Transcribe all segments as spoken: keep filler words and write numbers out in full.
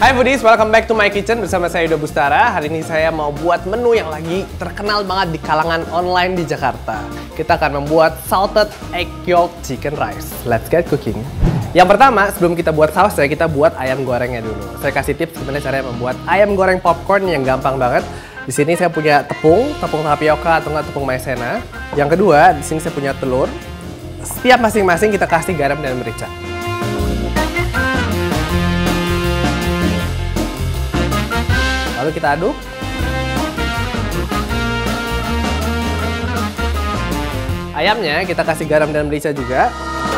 Hai foodies, welcome back to my kitchen bersama saya Yuda Bustara. Hari ini saya mau buat menu yang lagi terkenal banget di kalangan online di Jakarta. Kita akan membuat salted egg yolk chicken rice. Let's get cooking. Yang pertama, sebelum kita buat sausnya, kita buat ayam gorengnya dulu. Saya kasih tips gimana cara membuat ayam goreng popcorn yang gampang banget. Di sini saya punya tepung, tepung tapioka atau enggak tepung maizena. Yang kedua, di sini saya punya telur. Setiap masing-masing kita kasih garam dan merica. Lalu kita aduk. Ayamnya kita kasih garam dan merica juga.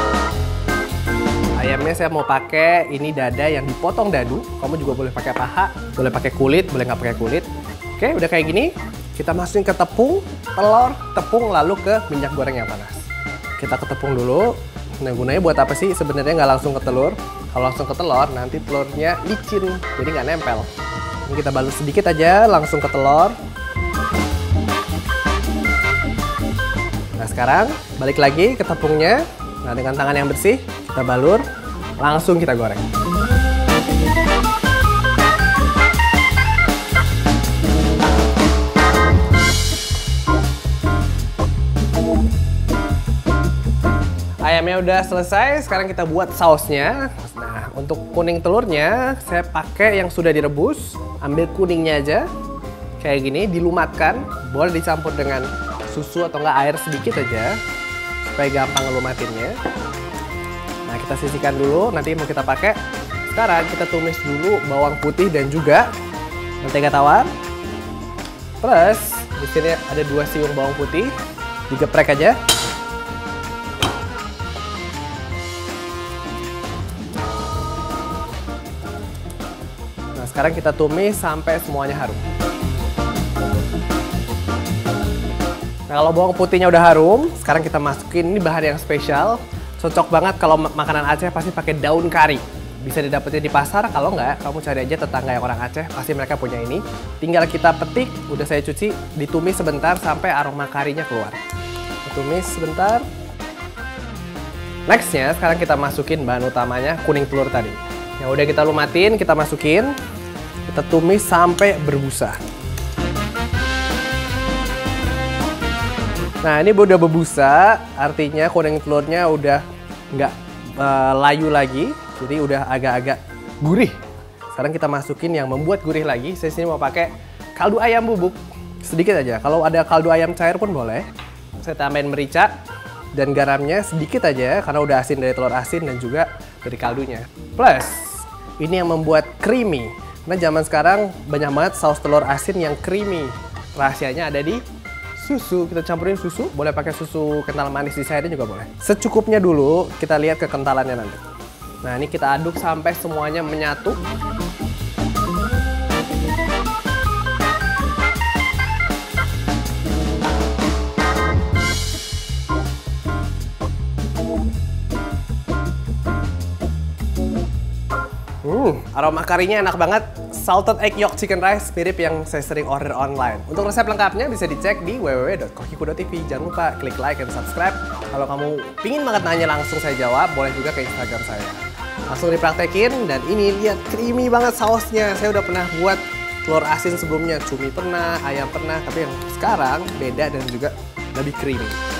Ayamnya saya mau pakai ini dada yang dipotong dadu. Kamu juga boleh pakai paha, boleh pakai kulit, boleh nggak pakai kulit. Oke, udah kayak gini. Kita masukin ke tepung, telur, tepung, lalu ke minyak goreng yang panas. Kita ke tepung dulu. Nah, gunanya buat apa sih? Sebenarnya nggak langsung ke telur. Kalau langsung ke telur, nanti telurnya licin, jadi nggak nempel. Ini kita balut sedikit aja, langsung ke telur. Nah, sekarang balik lagi ke tepungnya. Nah, dengan tangan yang bersih, kita balur, langsung kita goreng. Ayamnya udah selesai, sekarang kita buat sausnya. Nah, untuk kuning telurnya, saya pakai yang sudah direbus. Ambil kuningnya aja, kayak gini, dilumatkan. Boleh dicampur dengan susu atau enggak air sedikit aja, supaya gampang ngelumatinnya. Nah, kita sisihkan dulu, nanti mau kita pakai. Sekarang kita tumis dulu bawang putih dan juga mentega tawar. Plus, di sini ada dua siung bawang putih, digeprek aja. Sekarang kita tumis sampai semuanya harum. Nah, kalau bawang putihnya udah harum, sekarang kita masukin ini bahan yang spesial. Cocok banget kalau makanan Aceh pasti pakai daun kari. Bisa didapetin di pasar, kalau nggak, kamu cari aja tetangga yang orang Aceh, pasti mereka punya ini. Tinggal kita petik, udah saya cuci, ditumis sebentar sampai aroma karinya keluar. Tumis sebentar. Nextnya, sekarang kita masukin bahan utamanya, kuning telur tadi. Yang udah kita lumatin, kita masukin. Kita tumis sampai berbusa. Nah, ini udah berbusa, artinya kuning telurnya udah nggak uh, layu lagi, jadi udah agak-agak gurih. Sekarang kita masukin yang membuat gurih lagi. Saya sini mau pakai kaldu ayam bubuk, sedikit aja. Kalau ada kaldu ayam cair pun boleh. Saya tambahin merica dan garamnya sedikit aja, karena udah asin dari telur asin dan juga dari kaldunya. Plus, ini yang membuat creamy. Karena zaman sekarang banyak banget saus telur asin yang creamy. Rahasianya ada di susu. Kita campurin susu, boleh pakai susu kental manis di sayurnya juga boleh. Secukupnya dulu, kita lihat kekentalannya nanti. Nah, ini kita aduk sampai semuanya menyatu. Hmm, aroma karinya enak banget. Salted egg yolk chicken rice mirip yang saya sering order online. Untuk resep lengkapnya bisa dicek di w w w dot kokiku dot t v. Jangan lupa klik like dan subscribe. Kalau kamu pingin banget nanya langsung saya jawab, boleh juga ke Instagram saya. Langsung dipraktekin, dan ini lihat creamy banget sausnya. Saya udah pernah buat telur asin sebelumnya, cumi pernah, ayam pernah, tapi yang sekarang beda dan juga lebih creamy.